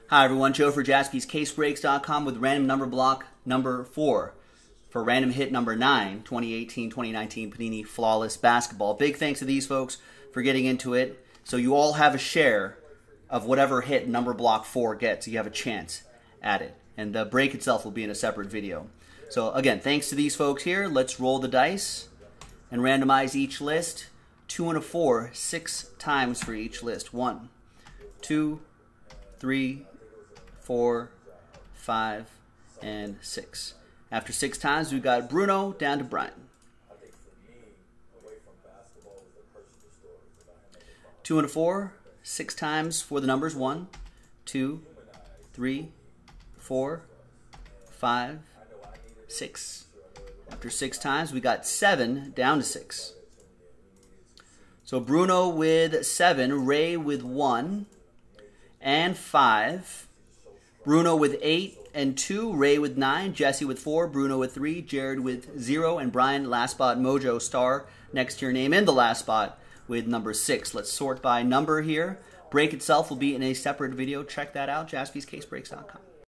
Hi everyone, Joe for JaspysCaseBreaks.com with random number block number 4 for random hit number 9, 2018-2019 Panini Flawless Basketball. Big thanks to these folks for getting into it. So you all have a share of whatever hit number block 4 gets. You have a chance at it. And the break itself will be in a separate video. So again, thanks to these folks here. Let's roll the dice and randomize each list. 2 and a 4, 6 times for each list. 1, 2, 3, 4, 5, and 6. After 6 times, we've got Bruno down to Brian. 2 and a 4, 6 times for the numbers. 1, 2, 3, 4, 5, 6. After 6 times, we got 7 down to 6. So Bruno with 7, Ray with 1 and 5. Bruno with 8 and 2, Ray with 9, Jesse with 4, Bruno with 3, Jared with 0, and Brian, last spot, Mojo Star, next to your name in the last spot with number 6. Let's sort by number here. Break itself will be in a separate video. Check that out, JaspysCaseBreaks.com.